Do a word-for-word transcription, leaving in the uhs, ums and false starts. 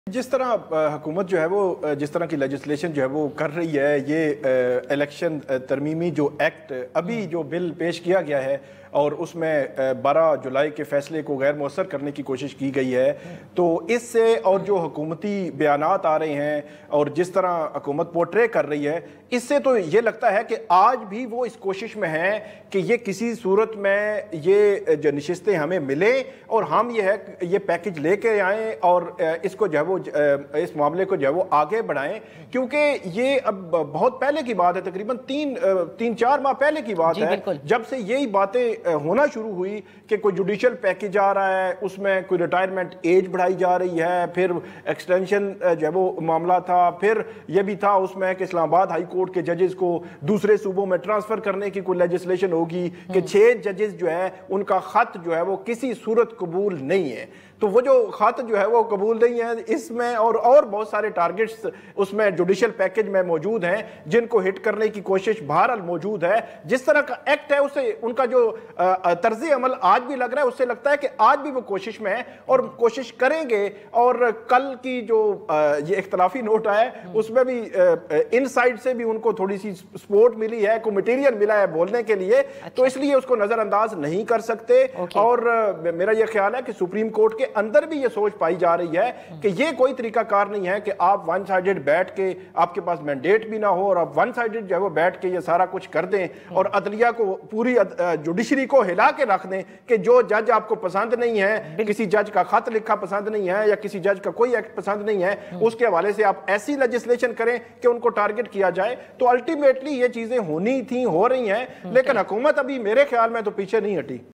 जिस तरह हुकूमत जो है वो जिस तरह की लेजिस्लेशन जो है वो कर रही है, ये इलेक्शन तरमीमी जो एक्ट अभी जो बिल पेश किया गया है और उसमें बारह जुलाई के फैसले को गैर मौसर करने की कोशिश की गई है, तो इससे और जो हुकूमती बयानात आ रहे हैं और जिस तरह हुकूमत पोर्ट्रे कर रही है, इससे तो ये लगता है कि आज भी वो इस कोशिश में है कि ये किसी सूरत में ये जो नशिस्तें हमें मिले और हम ये है ये पैकेज लेके आएँ और इसको जो है वो इस मामले को जो है वो आगे बढ़ाएं, क्योंकि ये अब बहुत पहले की बात है, तकरीबन तीन तीन चार माह पहले की बात है जब से यही बातें होना शुरू हुई कि कोई जुडिशियल पैकेज आ रहा है, उसमें कोई रिटायरमेंट एज बढ़ाई जा रही है, फिर एक्सटेंशन जो है वो मामला था, फिर यह भी था उसमें कि इस्लामाबाद हाई कोर्ट के जजेस को दूसरे सूबों में ट्रांसफर करने की कोई लेजिस्लेशन होगी कि छह जजेस जो है उनका खत जो है वो किसी सूरत कबूल नहीं है। तो वो जो खत जो है वो कबूल नहीं है, इसमें और और बहुत सारे टारगेट्स उसमें जुडिशियल पैकेज में मौजूद हैं जिनको हिट करने की कोशिश बहरहाल मौजूद है। जिस तरह का एक्ट है उससे उनका जो तर्ज अमल आज भी लग रहा है, उससे लगता है कि आज भी वो कोशिश में है और कोशिश करेंगे। और कल की जो ये इख्तलाफी नोट आया उसमें भी इन साइड से भी उनको थोड़ी सी सपोर्ट मिली है, को मटेरियल मिला है बोलने के लिए, तो इसलिए उसको नजरअंदाज नहीं कर सकते। और मेरा यह ख्याल है कि सुप्रीम कोर्ट के अंदर भी ये सोच पाई जा रही है कि ये कोई तरीका कार नहीं है कि आप वन साइडेड बैठ के, आपके पास मैंडेट भी ना हो और आप वन साइडेड जो है वो बैठ के ये सारा कुछ कर दें और अदलिया को, पूरी जुडिशरी को हिला के रख दें कि जो जज आपको पसंद नहीं है, किसी जज का खत लिखा पसंद नहीं है या किसी जज का कोई एक्ट पसंद नहीं है, उसके हवाले से आप ऐसी लेजिस्लेशन करें कि उनको टारगेट किया जाए। तो अल्टीमेटली ये चीजें होनी थी, हो रही हैं, लेकिन हुकूमत अभी मेरे ख्याल में तो पीछे नहीं हटी।